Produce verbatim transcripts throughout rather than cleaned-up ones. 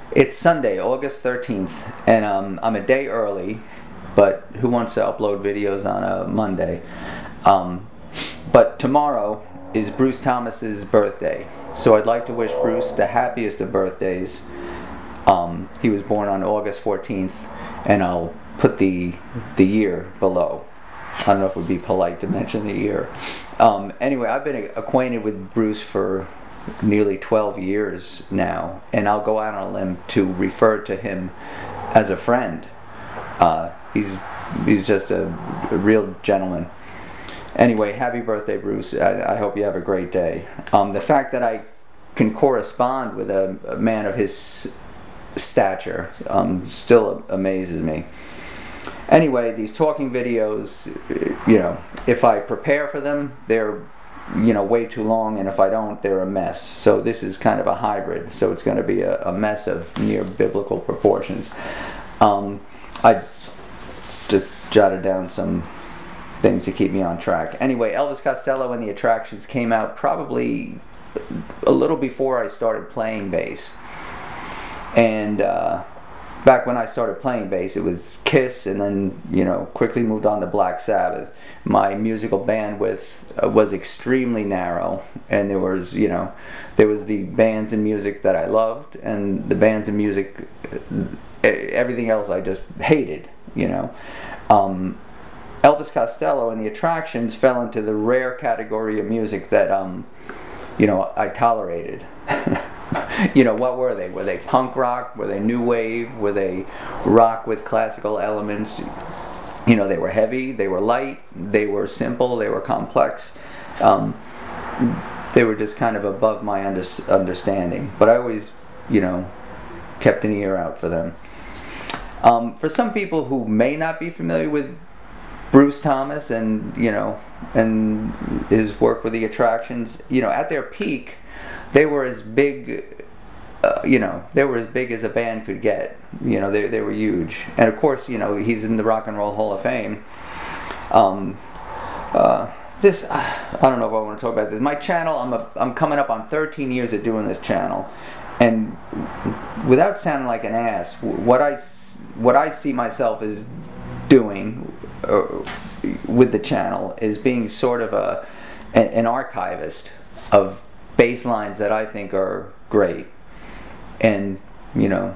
It's Sunday, August thirteenth, and um, I'm a day early, but who wants to upload videos on a Monday? Um, but tomorrow is Bruce Thomas's birthday, so I'd like to wish Bruce the happiest of birthdays. Um, he was born on August fourteenth, and I'll put the the year below. I don't know if it would be polite to mention the year. Um, anyway, I've been acquainted with Bruce for nearly twelve years now, and I'll go out on a limb to refer to him as a friend. Uh, he's he's just a, a real gentleman. Anyway, happy birthday, Bruce. I, I hope you have a great day. Um, the fact that I can correspond with a, a man of his stature um, still amazes me. Anyway, these talking videos, you know, if I prepare for them, they're you know, way too long, and if I don't, they're a mess. So this is kind of a hybrid, so it's going to be a, a mess of near biblical proportions. Um, I just jotted down some things to keep me on track. Anyway, Elvis Costello and the Attractions came out probably a little before I started playing bass. And uh, back when I started playing bass, it was Kiss, and then, you know, quickly moved on to Black Sabbath. My musical bandwidth uh, was extremely narrow, and there was, you know, there was the bands and music that I loved, and the bands and music, uh, everything else I just hated, you know. Um, Elvis Costello and the Attractions fell into the rare category of music that, um, you know, I tolerated. You know, what were they? Were they punk rock? Were they new wave? Were they rock with classical elements? You know, they were heavy, they were light, they were simple, they were complex. Um, they were just kind of above my under understanding. But I always, you know, kept an ear out for them. Um, for some people who may not be familiar with Bruce Thomas and, you know, and his work with the Attractions, you know, at their peak, they were as big, uh, you know, they were as big as a band could get. You know, they they were huge. And of course, you know, he's in the Rock and Roll Hall of Fame. Um, uh, this, uh, I don't know if I want to talk about this. My channel, I'm a, I'm coming up on thirteen years of doing this channel, and without sounding like an ass, what I what I see myself as doing uh, with the channel is being sort of a an archivist of bass lines that I think are great. And, you know,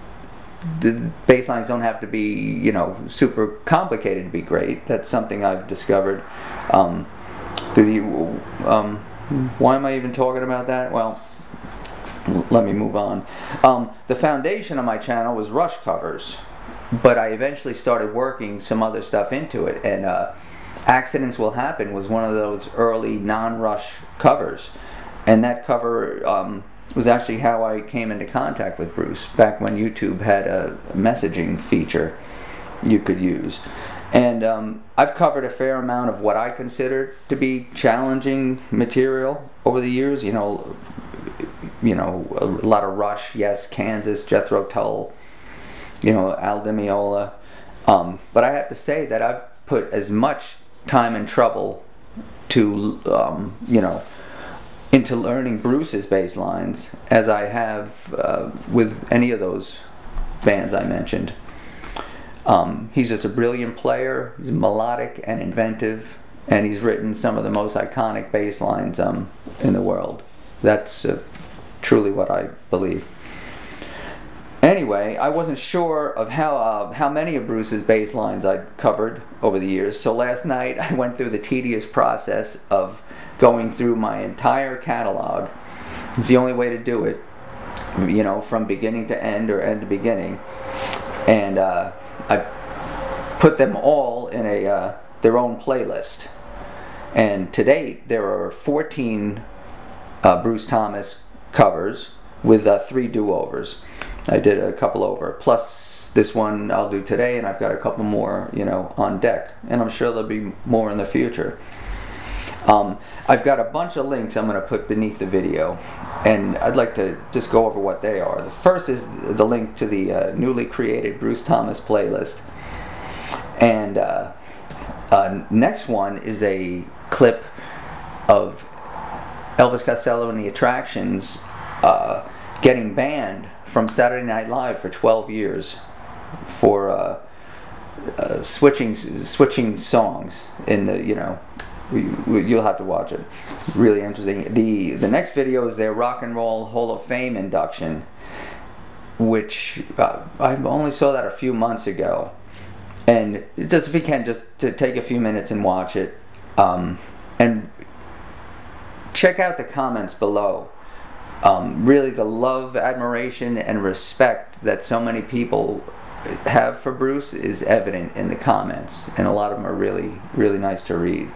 the bass lines don't have to be, you know, super complicated to be great. That's something I've discovered. Um, the, um, why am I even talking about that? Well, let me move on. Um, the foundation of my channel was Rush covers, but I eventually started working some other stuff into it, and uh, Accidents Will Happen was one of those early non-Rush covers. And that cover um, was actually how I came into contact with Bruce, back when YouTube had a messaging feature you could use. And um, I've covered a fair amount of what I consider to be challenging material over the years. You know, you know, a lot of Rush, yes, Kansas, Jethro Tull, you know, Al Di Meola. Um, but I have to say that I've put as much time and trouble to, um, you know, into learning Bruce's bass lines as I have uh, with any of those bands I mentioned. Um, he's just a brilliant player. He's melodic and inventive, and he's written some of the most iconic bass lines um, in the world. That's uh, truly what I believe. Anyway, I wasn't sure of how uh, how many of Bruce's bass lines I'd covered over the years, so last night I went through the tedious process of going through my entire catalog. It's the only way to do it, you know, from beginning to end or end to beginning. And uh, I put them all in a uh, their own playlist. And to date, there are fourteen uh, Bruce Thomas covers with uh, three do-overs. I did a couple over, plus this one I'll do today, and I've got a couple more, you know, on deck. And I'm sure there'll be more in the future. Um, I've got a bunch of links I'm going to put beneath the video, and I'd like to just go over what they are. The first is the link to the uh, newly created Bruce Thomas playlist. And uh, uh, next one is a clip of Elvis Costello and the Attractions uh, getting banned from Saturday Night Live for twelve years for uh, uh, switching switching songs in the, you know, you'll have to watch it. Really interesting. The the next video is their Rock and Roll Hall of Fame induction, which uh, I only saw that a few months ago. And just if you can, just to take a few minutes and watch it, um, and check out the comments below. Um, really, the love, admiration, and respect that so many people have for Bruce is evident in the comments, and a lot of them are really, really nice to read.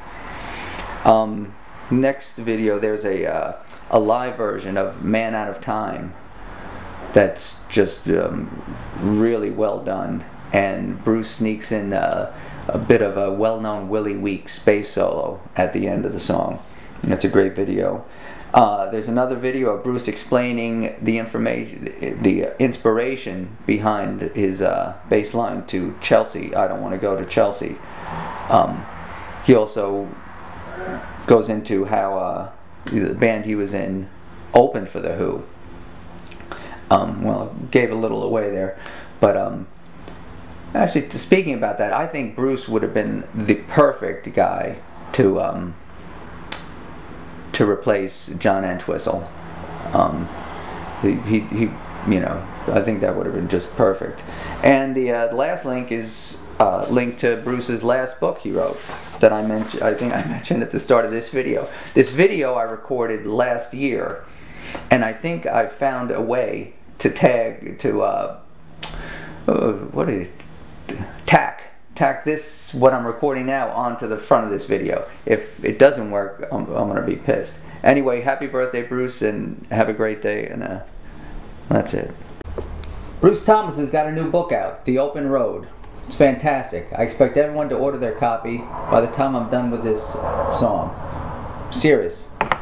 Um, next video, there's a uh, a live version of Man Out of Time that's just um, really well done, and Bruce sneaks in uh, a bit of a well-known Willie Weeks bass solo at the end of the song. That's a great video. Uh, there's another video of Bruce explaining the information, the inspiration behind his uh, bass line to Chelsea. I don't want to go to Chelsea. Um, he also goes into how uh, the band he was in opened for the Who. Um, well, gave a little away there, but um, actually, speaking about that, I think Bruce would have been the perfect guy to um, to replace John Entwistle. Um, he, he, he, you know, I think that would have been just perfect. And the uh, last link is uh, linked to Bruce's last book he wrote that I mentioned. I think I mentioned at the start of this video. This video I recorded last year, and I think I found a way to tag to uh, uh, what is it? tack tack this what I'm recording now onto the front of this video. If it doesn't work, I'm, I'm gonna be pissed. Anyway, happy birthday, Bruce, and have a great day. And uh, that's it. Bruce Thomas has got a new book out, The Open Road. It's fantastic. I expect everyone to order their copy by the time I'm done with this song. Serious.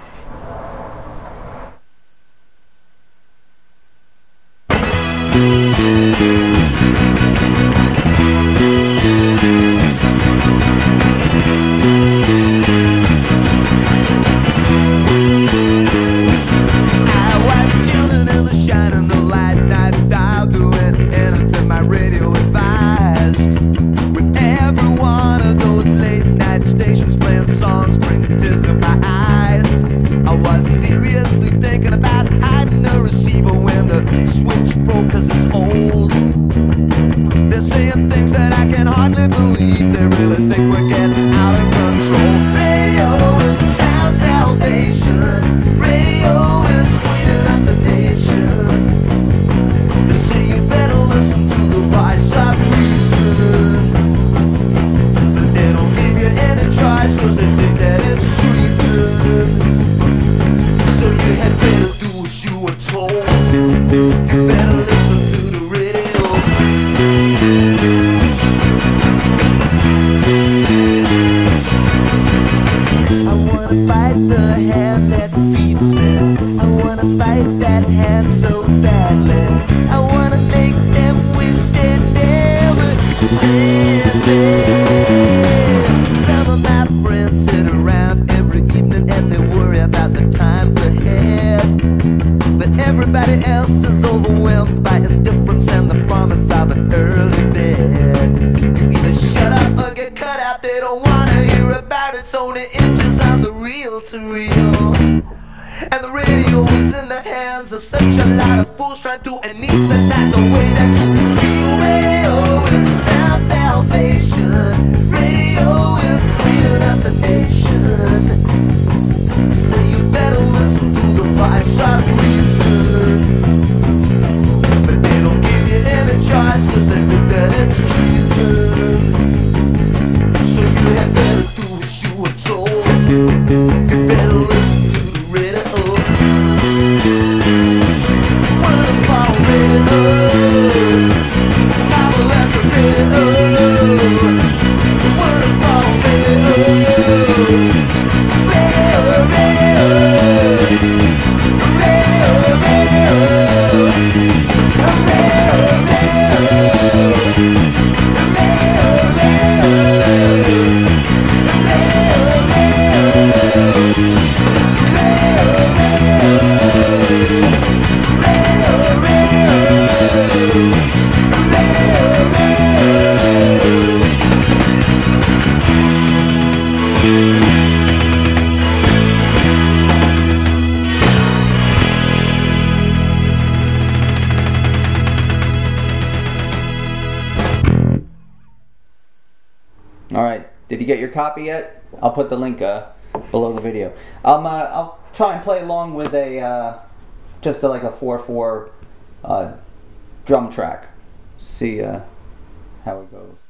Everybody else is overwhelmed by indifference and the promise of an early death. You either shut up or get cut out. They don't wanna hear about it. It's only inches on the reel to reel. And the radio is in the hands of such a lot of fools trying to anesthetize the way that you feel. Radio is a sound salvation. Radio is cleaning up the nation. So you better listen to the voice of reason. But they don't give you any choice, cause they think that it's treason. So you had better do what you were told. You better listen to the radio. Wonderful radio. Marvelous radio. Wonderful radio. Radio, radio. Radio, radio. Did you get your copy yet? I'll put the link uh, below the video. Um, uh, I'll try and play along with a uh, just a, like a four four uh, drum track. See uh, how it goes.